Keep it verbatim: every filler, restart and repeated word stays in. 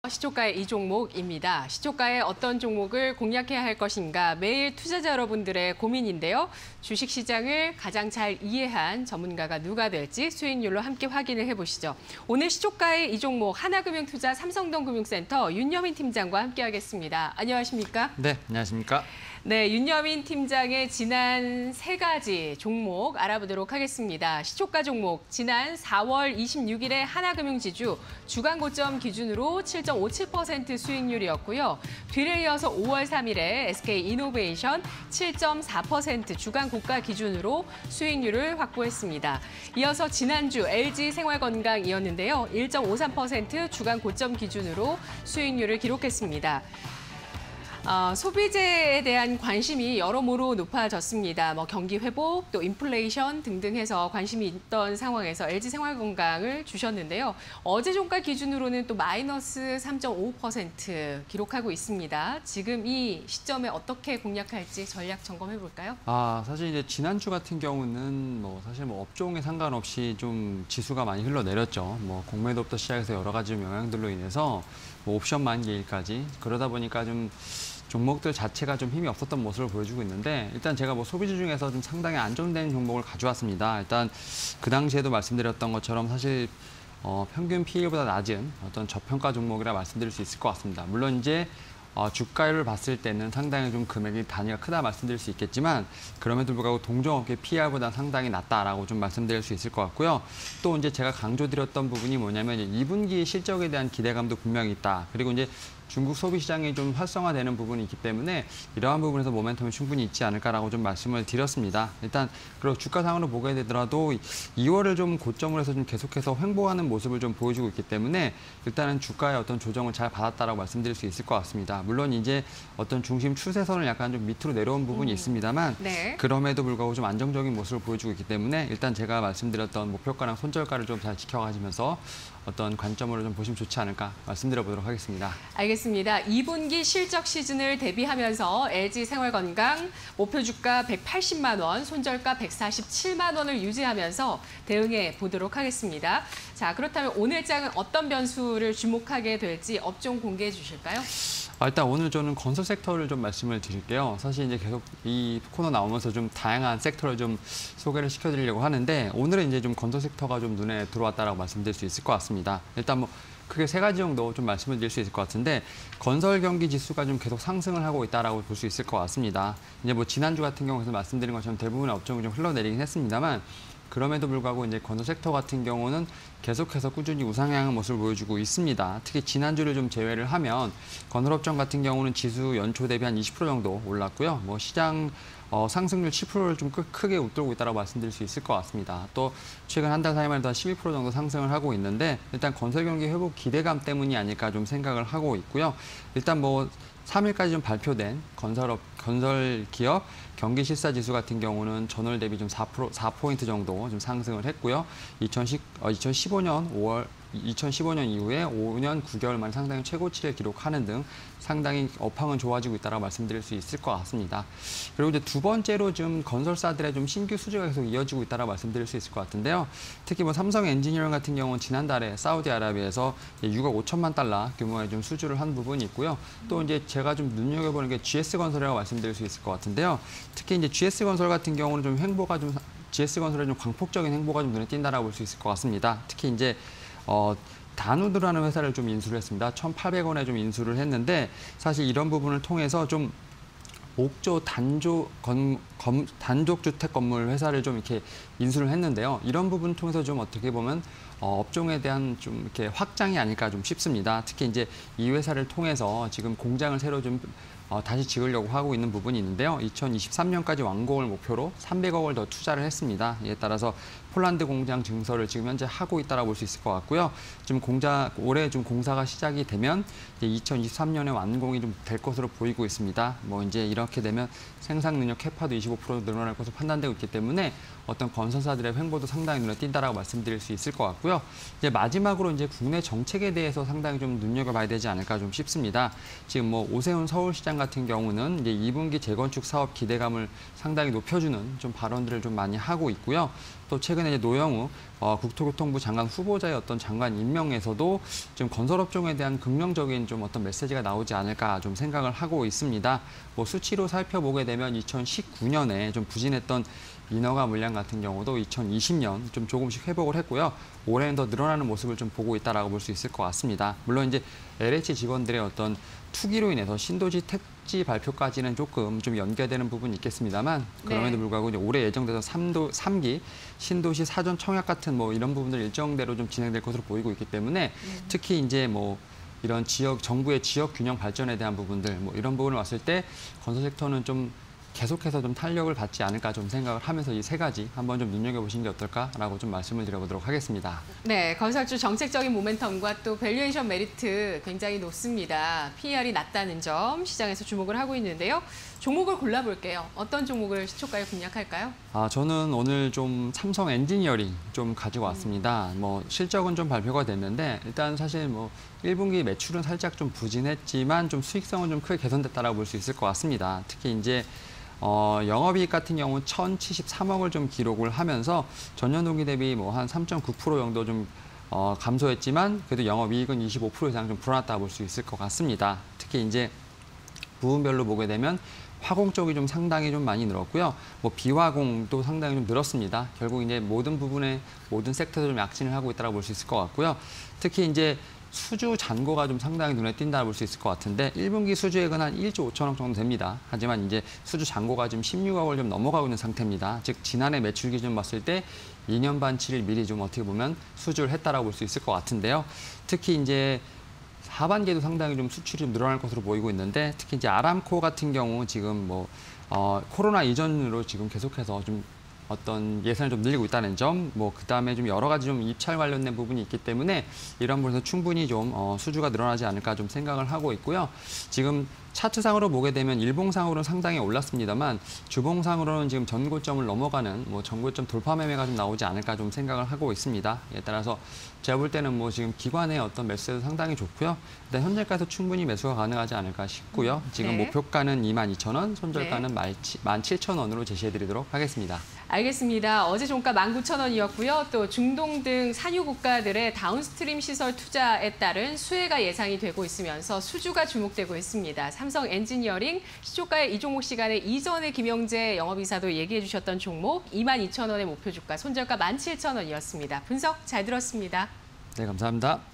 시초가의 이 종목입니다. 시초가의 어떤 종목을 공략해야 할 것인가 매일 투자자 여러분들의 고민인데요. 주식시장을 가장 잘 이해한 전문가가 누가 될지 수익률로 함께 확인을 해보시죠. 오늘 시초가의 이 종목 하나금융투자 삼성동금융센터 윤여민 팀장과 함께하겠습니다. 안녕하십니까? 네, 안녕하십니까? 네, 윤여민 팀장의 지난 세 가지 종목 알아보도록 하겠습니다. 시초가 종목, 지난 사월 이십육일에 하나금융지주 주간 고점 기준으로 칠 점 오칠 퍼센트 수익률이었고요. 뒤를 이어서 오월 삼일에 에스케이이노베이션 칠 점 사 퍼센트 주간 고가 기준으로 수익률을 확보했습니다. 이어서 지난주 엘지생활건강이었는데요. 일 점 오삼 퍼센트 주간 고점 기준으로 수익률을 기록했습니다. 어, 소비재에 대한 관심이 여러모로 높아졌습니다. 뭐 경기 회복, 또 인플레이션 등등 해서 관심이 있던 상황에서 엘지생활건강을 주셨는데요. 어제 종가 기준으로는 또 마이너스 삼 점 오 퍼센트 기록하고 있습니다. 지금 이 시점에 어떻게 공략할지 전략 점검해 볼까요? 아, 사실 이제 지난주 같은 경우는 뭐 사실 뭐 업종에 상관없이 좀 지수가 많이 흘러내렸죠. 뭐 공매도부터 시작해서 여러 가지 영향들로 인해서 뭐 옵션 만기일까지 그러다 보니까 좀 종목들 자체가 좀 힘이 없었던 모습을 보여주고 있는데, 일단 제가 뭐 소비주 중에서 좀 상당히 안정된 종목을 가져왔습니다. 일단 그 당시에도 말씀드렸던 것처럼 사실 어, 평균 피이보다 낮은 어떤 저평가 종목이라 말씀드릴 수 있을 것 같습니다. 물론 이제 어, 주가율을 봤을 때는 상당히 좀 금액이 단위가 크다 말씀드릴 수 있겠지만, 그럼에도 불구하고 동종업계 피이알보다 상당히 낮다라고 좀 말씀드릴 수 있을 것 같고요. 또 이제 제가 강조드렸던 부분이 뭐냐면 이 분기 실적에 대한 기대감도 분명히 있다. 그리고 이제 중국 소비 시장이 좀 활성화되는 부분이 있기 때문에 이러한 부분에서 모멘텀이 충분히 있지 않을까라고 좀 말씀을 드렸습니다. 일단 그리고 주가 상으로 보게 되더라도 이월을 좀 고점으로 해서 좀 계속해서 횡보하는 모습을 좀 보여주고 있기 때문에 일단은 주가의 어떤 조정을 잘 받았다라고 말씀드릴 수 있을 것 같습니다. 물론 이제 어떤 중심 추세선을 약간 좀 밑으로 내려온 부분이 음. 있습니다만 네. 그럼에도 불구하고 좀 안정적인 모습을 보여주고 있기 때문에 일단 제가 말씀드렸던 목표가랑 손절가를 좀 잘 지켜가시면서 어떤 관점으로 좀 보시면 좋지 않을까 말씀드려 보도록 하겠습니다. 알겠습니다. 이 분기 실적 시즌을 대비하면서 엘지생활건강 목표 주가 백팔십만 원, 손절가 백사십칠만 원을 유지하면서 대응해 보도록 하겠습니다. 자, 그렇다면 오늘 장은 어떤 변수를 주목하게 될지 업종 공개해 주실까요? 아, 일단 오늘 저는 건설 섹터를 좀 말씀을 드릴게요. 사실 이제 계속 이 코너 나오면서 좀 다양한 섹터를 좀 소개를 시켜드리려고 하는데, 오늘은 이제 좀 건설 섹터가 좀 눈에 들어왔다라고 말씀드릴 수 있을 것 같습니다. 일단 뭐 크게 세 가지 정도 좀 말씀을 드릴 수 있을 것 같은데, 건설 경기 지수가 좀 계속 상승을 하고 있다라고 볼 수 있을 것 같습니다. 이제 뭐 지난주 같은 경우에서 말씀드린 것처럼 대부분의 업종이 좀 흘러내리긴 했습니다만, 그럼에도 불구하고 이제 건설 섹터 같은 경우는 계속해서 꾸준히 우상향한 모습을 보여주고 있습니다. 특히 지난주를 좀 제외를 하면 건설업종 같은 경우는 지수 연초 대비 한 이십 퍼센트 정도 올랐고요. 뭐 시장 어, 상승률 칠 퍼센트를 좀 크게 웃돌고 있다고 말씀드릴 수 있을 것 같습니다. 또 최근 한 달 사이만 해도 한 십일 퍼센트 정도 상승을 하고 있는데, 일단 건설 경기 회복 기대감 때문이 아닐까 좀 생각을 하고 있고요. 일단 뭐 삼일까지 좀 발표된 건설업, 건설 기업 경기 실사 지수 같은 경우는 전월 대비 좀 사 포인트 정도 좀 상승을 했고요. 이천십오 년 오월, 이천십오 년 이후에 오 년 구 개월 만에 상당히 최고치를 기록하는 등 상당히 업황은 좋아지고 있다고 말씀드릴 수 있을 것 같습니다. 그리고 이제 두 번째로 좀 건설사들의 좀 신규 수주가 계속 이어지고 있다고 말씀드릴 수 있을 것 같은데요. 특히 뭐 삼성 엔지니어링 같은 경우는 지난달에 사우디아라비아에서 육억 오천만 달러 규모의 좀 수주를 한 부분이 있고요. 또 이제 제가 좀 눈여겨보는 게 지에스건설이라고 말씀드릴 수 있을 것 같은데요. 특히 이제 지에스건설 같은 경우는 좀 횡보가 좀 지에스건설의 좀 광폭적인 횡보가 좀 눈에 띈다라고 볼 수 있을 것 같습니다. 특히 이제 어, 다누드라는 회사를 좀 인수를 했습니다. 천팔백 원에 좀 인수를 했는데, 사실 이런 부분을 통해서 좀 목조 단조 건, 건, 단독주택 건물 회사를 좀 이렇게 인수를 했는데요. 이런 부분을 통해서 좀 어떻게 보면 어, 업종에 대한 좀 이렇게 확장이 아닐까 좀 싶습니다. 특히 이제 이 회사를 통해서 지금 공장을 새로 좀 어, 다시 지으려고 하고 있는 부분이 있는데요. 이천이십삼 년까지 완공을 목표로 삼백억을 더 투자를 했습니다. 이에 따라서 폴란드 공장 증설을 지금 현재 하고 있다고 볼 수 있을 것 같고요. 지금 공장 올해 좀 공사가 시작이 되면 이제 이천이십삼 년에 완공이 좀 될 것으로 보이고 있습니다. 뭐 이제 이렇게 되면 생산 능력 캐파도 이십오 퍼센트 늘어날 것으로 판단되고 있기 때문에 어떤 건설사들의 횡보도 상당히 눈에 띈다라고 말씀드릴 수 있을 것 같고요. 이제 마지막으로 이제 국내 정책에 대해서 상당히 좀 눈여겨봐야 되지 않을까 좀 싶습니다. 지금 뭐 오세훈 서울시장 같은 경우는 이제 이 분기 재건축 사업 기대감을 상당히 높여주는 좀 발언들을 좀 많이 하고 있고요. 또 또 최근에 이제 노영우 어, 국토교통부 장관 후보자의 어떤 장관 임명에서도 좀 건설업종에 대한 긍정적인 좀 어떤 메시지가 나오지 않을까 좀 생각을 하고 있습니다. 뭐 수치로 살펴보게 되면 이천십구 년에 좀 부진했던 인허가 물량 같은 경우도 이천이십 년 좀 조금씩 회복을 했고요. 올해는 더 늘어나는 모습을 좀 보고 있다라고 볼 수 있을 것 같습니다. 물론 이제 엘에이치 직원들의 어떤 투기로 인해서 신도시 택지 발표까지는 조금 좀 연계되는 부분이 있겠습니다만 그럼에도 네. 불구하고 이제 올해 예정돼서 삼도, 삼 기 신도시 사전 청약 같은 뭐 이런 부분들 일정대로 좀 진행될 것으로 보이고 있기 때문에 음. 특히 이제 뭐 이런 지역 정부의 지역 균형 발전에 대한 부분들 뭐 이런 부분을 봤을 때 건설 섹터는 좀 계속해서 좀 탄력을 받지 않을까 좀 생각을 하면서 이 세 가지 한번 좀 눈여겨보시는 게 어떨까라고 좀 말씀을 드려보도록 하겠습니다. 네, 건설주 정책적인 모멘텀과 또 밸류에이션 메리트 굉장히 높습니다. 피이알이 낮다는 점 시장에서 주목을 하고 있는데요. 종목을 골라볼게요. 어떤 종목을 시초가에 공략할까요? 아, 저는 오늘 좀 삼성 엔지니어링 좀 가지고 왔습니다. 뭐 실적은 좀 발표가 됐는데 일단 사실 뭐 일 분기 매출은 살짝 좀 부진했지만 좀 수익성은 좀 크게 개선됐다라고 볼 수 있을 것 같습니다. 특히 이제 어, 영업이익 같은 경우는 천칠십삼억을 좀 기록을 하면서 전년 동기 대비 뭐 한 삼 점 구 퍼센트 정도 좀 어, 감소했지만 그래도 영업이익은 이십오 퍼센트 이상 좀 불어났다고 볼 수 있을 것 같습니다. 특히 이제 부분별로 보게 되면 화공 쪽이 좀 상당히 좀 많이 늘었고요. 뭐 비화공도 상당히 좀 늘었습니다. 결국 이제 모든 부분에 모든 섹터도 좀 약진을 하고 있다고 볼 수 있을 것 같고요. 특히 이제 수주 잔고가 좀 상당히 눈에 띈다고 볼 수 있을 것 같은데 일 분기 수주액은 한 일조 오천억 정도 됩니다. 하지만 이제 수주 잔고가 지금 십육억을 좀 넘어가고 있는 상태입니다. 즉 지난해 매출 기준 봤을 때 이 년 반 칠 일 미리 좀 어떻게 보면 수주를 했다라고 볼 수 있을 것 같은데요. 특히 이제 하반기에도 상당히 좀 수출이 좀 늘어날 것으로 보이고 있는데 특히 이제 아람코 같은 경우 지금 뭐 어, 코로나 이전으로 지금 계속해서 좀 어떤 예산을 좀 늘리고 있다는 점, 뭐 그다음에 좀 여러 가지 좀 입찰 관련된 부분이 있기 때문에 이런 부분에서 충분히 좀 어, 수주가 늘어나지 않을까 좀 생각을 하고 있고요. 지금 차트상으로 보게 되면 일봉상으로는 상당히 올랐습니다만 주봉상으로는 지금 전고점을 넘어가는 뭐 전고점 돌파 매매가 좀 나오지 않을까 좀 생각을 하고 있습니다. 에 따라서 제가 볼 때는 뭐 지금 기관의 어떤 매수도 상당히 좋고요. 일단 현재가에서 충분히 매수가 가능하지 않을까 싶고요. 지금 네. 목표가는 이만 이천 원, 손절가는 네. 만 칠천 원으로 제시해드리도록 하겠습니다. 알겠습니다. 어제 종가 만 구천 원이었고요. 또 중동 등 산유 국가들의 다운스트림 시설 투자에 따른 수혜가 예상이 되고 있으면서 수주가 주목되고 있습니다. 삼성 엔지니어링 시초가의 이 종목 시간에 이전에 김영재 영업이사도 얘기해 주셨던 종목 이만 이천 원의 목표 주가, 손절가 만 칠천 원이었습니다. 분석 잘 들었습니다. 네, 감사합니다.